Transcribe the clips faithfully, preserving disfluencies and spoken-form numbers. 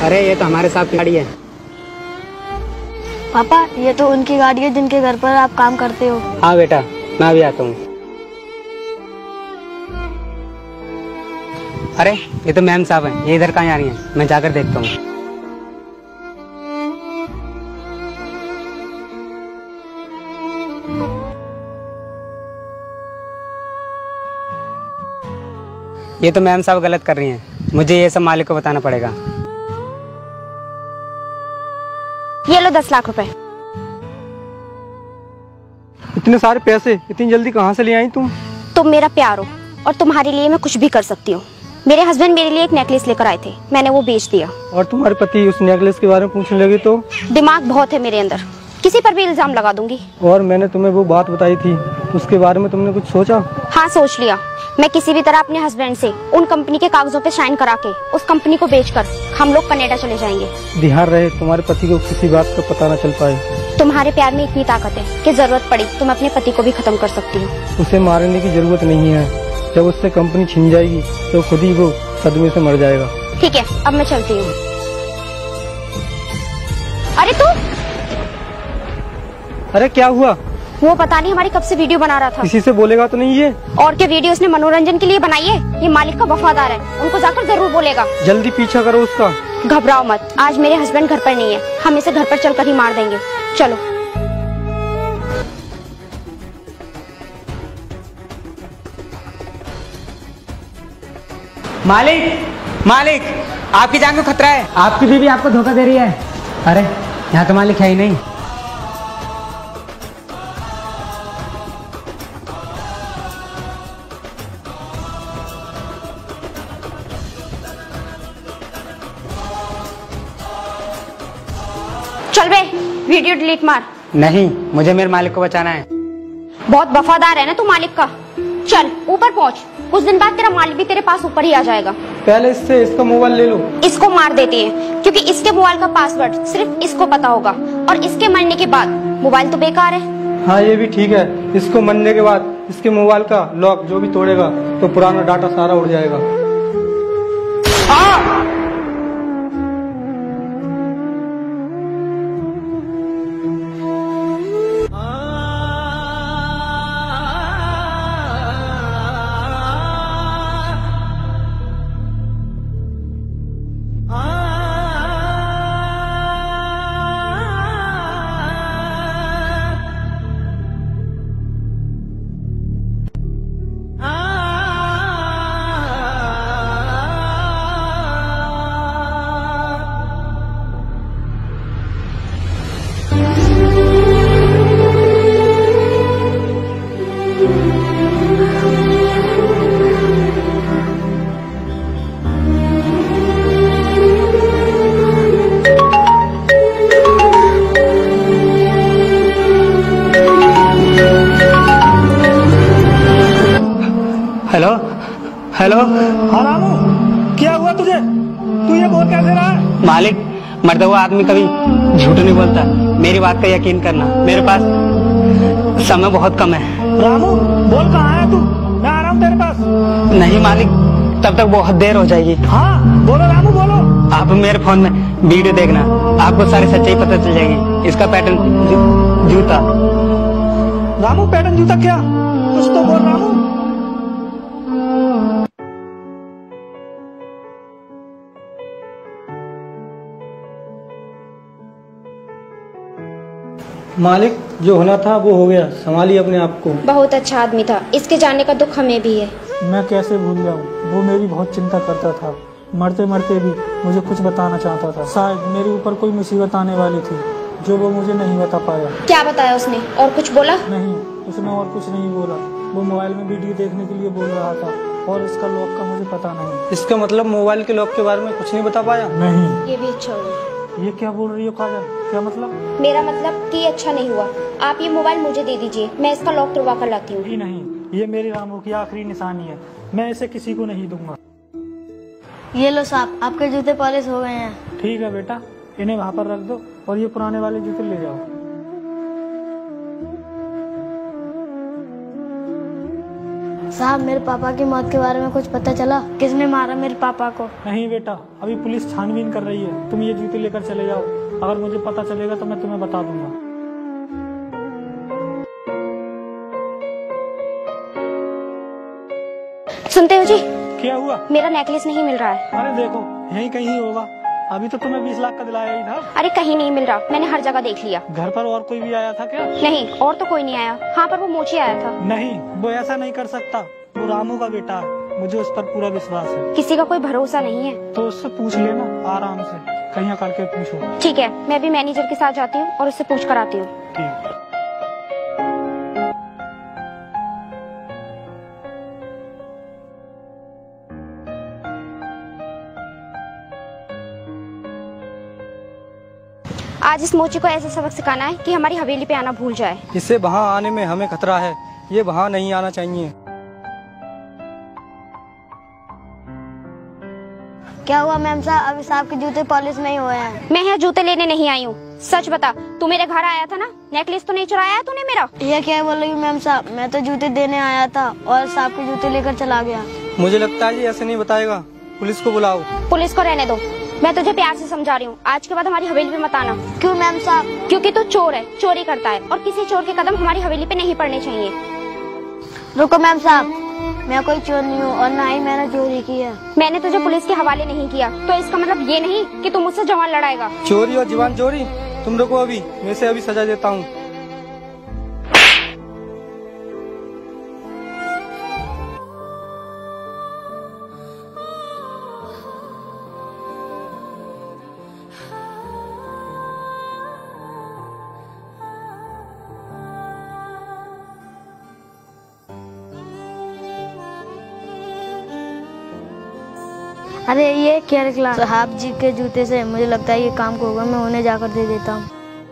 अरे ये तो हमारे साथ की गाड़ी है। पापा ये तो उनकी गाड़ी है जिनके घर पर आप काम करते हो। हाँ बेटा, मैं भी आता हूँ। अरे ये तो मैम साहब हैं, ये इधर कहाँ आ रही हैं? मैं जाकर देखता हूँ। ये तो मैम साहब गलत कर रही हैं, मुझे ये सब मालिक को बताना पड़ेगा। ये लो दस लाख रुपए। इतने सारे पैसे इतनी जल्दी कहाँ से ले आई तुम? तुम मेरा प्यार हो और तुम्हारे लिए मैं कुछ भी कर सकती हूँ। मेरे हस्बैंड मेरे लिए एक नेकलेस लेकर आए थे, मैंने वो बेच दिया। और तुम्हारे पति उस नेकलेस के बारे में पूछने लगे तो? दिमाग बहुत है मेरे अंदर, किसी पर भी इल्जाम लगा दूंगी। और मैंने तुम्हें वो बात बताई थी, उसके बारे में तुमने कुछ सोचा? हाँ सोच लिया। मैं किसी भी तरह अपने हस्बैंड से उन कंपनी के कागजों पे साइन करा के उस कंपनी को बेचकर हम लोग कनाडा चले जाएंगे। ध्यान रहे तुम्हारे पति को किसी बात का पता न चल पाए। तुम्हारे प्यार में इतनी ताकत है कि जरूरत पड़ी तुम अपने पति को भी खत्म कर सकती हो। उसे मारने की जरूरत नहीं है, जब उससे कंपनी छिन जाएगी तो खुद ही वो सदमे से मर जाएगा। ठीक है, अब मैं चलती हूँ। अरे तू! अरे क्या हुआ? वो पता नहीं हमारी कब से वीडियो बना रहा था। किसी से बोलेगा तो नहीं ये? और क्या वीडियो उसने मनोरंजन के लिए बनाई है? ये मालिक का वफादार है, उनको जाकर जरूर बोलेगा। जल्दी पीछा करो उसका। घबराओ मत, आज मेरे हस्बैंड घर पर नहीं है, हम इसे घर पर चलकर ही मार देंगे। चलो। मालिक, मालिक, आपकी जान को खतरा है। आपकी बीवी आपको धोखा दे रही है। अरे यहाँ तो मालिक है ही नहीं। चल बे, वीडियो डिलीट मार। नहीं, मुझे मेरे मालिक को बचाना है। बहुत वफादार है ना तू मालिक का। चल ऊपर पहुंच, कुछ दिन बाद तेरा मालिक भी तेरे पास ऊपर ही आ जाएगा। पहले इससे इसका मोबाइल ले लो। इसको मार देती है, क्योंकि इसके मोबाइल का पासवर्ड सिर्फ इसको पता होगा और इसके मरने के बाद मोबाइल तो बेकार है। हाँ ये भी ठीक है, इसको मरने के बाद इसके मोबाइल का लॉक जो भी तोड़ेगा तो पुराना डाटा सारा उड़ जाएगा। आ! Hello hello. हाँ रामू, क्या हुआ तुझे? तू ये बोल कैसे रहा है? मालिक, मरता हुआ आदमी कभी झूठ नहीं बोलता, मेरी बात का यकीन करना। मेरे पास समय बहुत कम है। रामू बोल, कहाँ है तू? मैं आ रहा हूँ तेरे पास। नहीं मालिक, तब तक बहुत देर हो जाएगी। हाँ बोलो रामू बोलो। आप मेरे फोन में वीडियो देखना, आपको सारी सच्चाई पता चल जाएगी। इसका पैटर्न जू, जूता। रामू पैटर्न जूता क्या? कुछ तो बोल रामू। मालिक, जो होना था वो हो गया, संभालिए अपने आप को। बहुत अच्छा आदमी था, इसके जाने का दुख हमें भी है। मैं कैसे भूल जाऊं, वो मेरी बहुत चिंता करता था। मरते मरते भी मुझे कुछ बताना चाहता था। शायद मेरे ऊपर कोई मुसीबत आने वाली थी जो वो मुझे नहीं बता पाया। क्या बताया उसने? और कुछ बोला? नहीं, उसने और कुछ नहीं बोला। वो मोबाइल में वीडियो देखने के लिए बोल रहा था और इसका लॉक का मुझे पता नहीं। इसका मतलब मोबाइल के लॉक के बारे में कुछ नहीं बता पाया? नहीं। ये भी अच्छा हुआ। ये क्या बोल रही हो काजल? क्या मतलब? मेरा मतलब कि अच्छा नहीं हुआ। आप ये मोबाइल मुझे दे दीजिए, मैं इसका लॉक तोड़वा कर लाती हूँ। नहीं नहीं, ये मेरी रामू की आखिरी निशानी है, मैं इसे किसी को नहीं दूंगा। ये लो साहब, आपके जूते पॉलिश हो गए हैं। ठीक है बेटा, इन्हें वहाँ पर रख दो और ये पुराने वाले जूते ले जाओ। साहब मेरे पापा की मौत के बारे में कुछ पता चला? किसने मारा मेरे पापा को? नहीं बेटा, अभी पुलिस छानबीन कर रही है। तुम ये जूते लेकर चले जाओ, अगर मुझे पता चलेगा तो मैं तुम्हें बता दूंगा। सुनते हो जी? क्या हुआ? मेरा नेकलेस नहीं मिल रहा है। अरे देखो, यहीं कहीं होगा। अभी तो तुम्हें बीस लाख का दिलाया ही था। अरे कहीं नहीं मिल रहा, मैंने हर जगह देख लिया। घर पर और कोई भी आया था क्या? नहीं, और तो कोई नहीं आया। हाँ, पर वो मोची आया था। नहीं, वो ऐसा नहीं कर सकता। वो रामू का बेटा है, मुझे उस पर पूरा विश्वास है। किसी का कोई भरोसा नहीं है। तो उससे पूछ लेना आराम से, कहीं करके पूछो। ठीक है, मैं अभी मैनेजर के साथ जाती हूँ और उससे पूछ कर आती हूँ। ठीक। आज इस मोची को ऐसा सबक सिखाना है कि हमारी हवेली पे आना भूल जाए। इससे वहाँ आने में हमें खतरा है, ये वहाँ नहीं आना चाहिए। क्या हुआ मैम साहब? अभी साहब के जूते पॉलिश नहीं हुए हैं। मैं यहाँ जूते लेने नहीं आई हूँ। सच बता, तू मेरे घर आया था ना? नेकलेस तो नहीं चुराया है तूने मेरा? ये क्या बोल रही हूँ मैम साहब? मैं तो जूते देने आया था और साहब के जूते लेकर चला गया। मुझे लगता है ये ऐसे नहीं बताएगा, पुलिस को बुलाओ। पुलिस को रहने दो, मैं तुझे प्यार से समझा रही हूँ। आज के बाद हमारी हवेली पे मत आना। क्यों मैम साहब? क्योंकि तू चोर है, चोरी करता है और किसी चोर के कदम हमारी हवेली पे नहीं पड़ने चाहिए। रुको मैम साहब, मैं कोई चोर नहीं हूँ और ना ही मैंने चोरी की है। मैंने तुझे पुलिस के हवाले नहीं किया तो इसका मतलब ये नहीं कि तू मुझसे जवान लड़ाएगा। चोरी और जीवन चोरी? तुम रुको, अभी मैं से अभी सजा देता हूँ। अरे ये क्या निकला? साहब जी के जूते से मुझे लगता है ये काम को होगा, मैं उन्हें जाकर दे देता हूँ।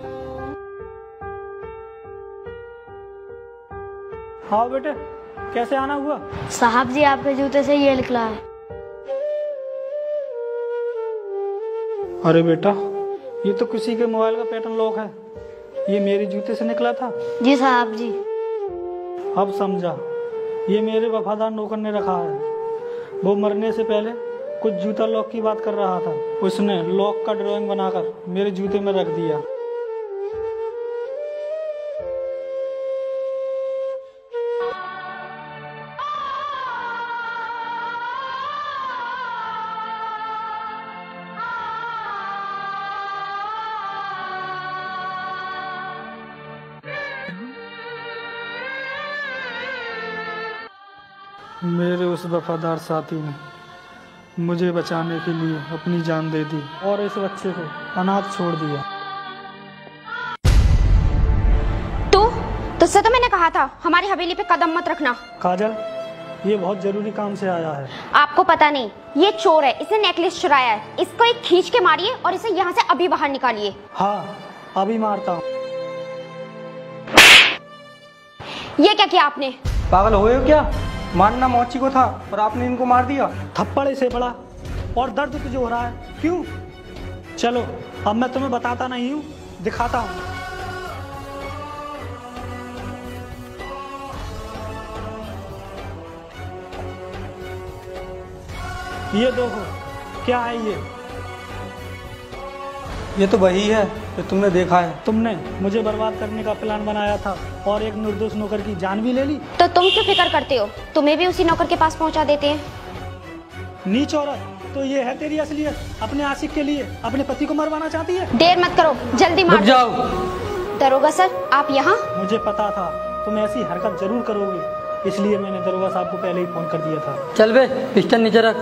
हाँ बेटे, कैसे आना हुआ? साहब जी आपके जूते से ये निकला है। अरे बेटा, ये तो किसी के मोबाइल का पैटर्न लॉक है। ये मेरे जूते से निकला था? जी साहब जी। अब समझा, ये मेरे वफादार नौकर ने रखा है। वो मरने से पहले कुछ जूता लॉक की बात कर रहा था, उसने लॉक का ड्राइंग बनाकर मेरे जूते में रख दिया। मेरे उस वफादार साथी ने मुझे बचाने के लिए अपनी जान दे दी और इस बच्चे को अनाथ छोड़ दिया। तू तुझसे तो मैंने कहा था हमारी हवेली पे कदम मत रखना। काजल, ये बहुत जरूरी काम से आया है। आपको पता नहीं, ये चोर है, इसने नेकलेस चुराया है। इसको एक खींच के मारिए और इसे यहाँ से अभी बाहर निकालिए। हाँ, अभी मारता हूँ। ये क्या किया आपने? पागल हो गए हो क्या? मारना मोची को था और आपने इनको मार दिया। थप्पड़ से बड़ा और दर्द तुझे हो रहा है, क्यों? चलो, अब मैं तुम्हें बताता नहीं हूँ, दिखाता हूँ। ये देखो, क्या है ये? ये तो वही है जो तुमने देखा है। तुमने मुझे बर्बाद करने का प्लान बनाया था और एक निर्दोष नौकर की जान भी ले ली। तो तुम क्यों फिक्र करते हो? तुम्हें भी उसी नौकर के पास पहुंचा देते हैं। नीच औरत, तो ये है तेरी असलियत? अपने आशिक के लिए अपने पति को मरवाना चाहती है? देर मत करो, जल्दी मार। रुक जाओ। दरोगा सर, आप यहाँ? मुझे पता था तुम ऐसी हरकत जरूर करोगे, इसलिए मैंने दरोगा साहब को पहले ही फोन कर दिया था। चल बे, पिस्टल नीचे रख।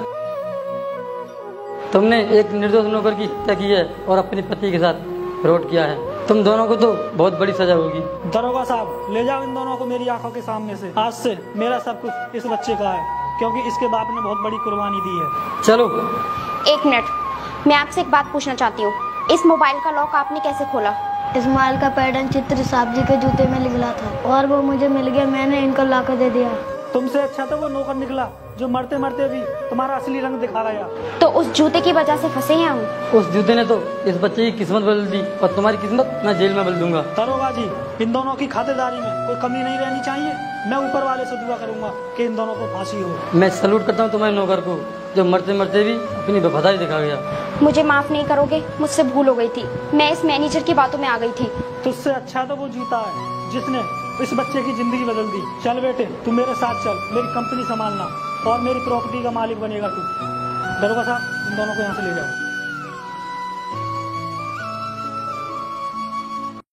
तुमने एक निर्दोष नौकर की हत्या की है और अपने पति के साथ फ्रॉड किया है। तुम दोनों को तो बहुत बड़ी सजा होगी। दरोगा साहब, ले जाओ इन दोनों को मेरी आंखों के सामने से। आज से मेरा सब कुछ इस बच्चे का है, क्योंकि इसके बाप ने बहुत बड़ी कुर्बानी दी है। चलो। एक मिनट, मैं आपसे एक बात पूछना चाहती हूँ। इस मोबाइल का लॉक आपने कैसे खोला? इस मोबाइल का पैटर्न चित्र साहब जी के जूते में निकला था और वो मुझे मिल गया, मैंने इनको ला कर दे दिया। तुमसे अच्छा तो वो नौकर निकला जो मरते मरते भी तुम्हारा असली रंग दिखा गया। तो उस जूते की वजह से फंसे हैं हम। उस जूते ने तो इस बच्चे की किस्मत बदल दी और तुम्हारी किस्मत मैं जेल में बदल दूंगा। दरोगा जी, इन दोनों की खातिरदारी में कोई कमी नहीं रहनी चाहिए। मैं ऊपर वाले से दुआ करूंगा कि इन दोनों को फांसी हो। मैं सैल्यूट करता हूँ तुम्हारे नौकर को जो मरते मरते भी अपनी वफादारी दिखा गया। मुझे माफ नहीं करोगे, मुझसे भूल हो गई थी, मैं इस मैनेजर की बातों में आ गई थी। तुझसे अच्छा तो वो जूता है जिसने इस बच्चे की जिंदगी बदल दी। चल बेटे, तू मेरे साथ चल, मेरी कंपनी संभालना और मेरी प्रॉपर्टी का मालिक बनेगा तू। दरोगा साहब, इन दोनों को यहाँ से ले जाओ।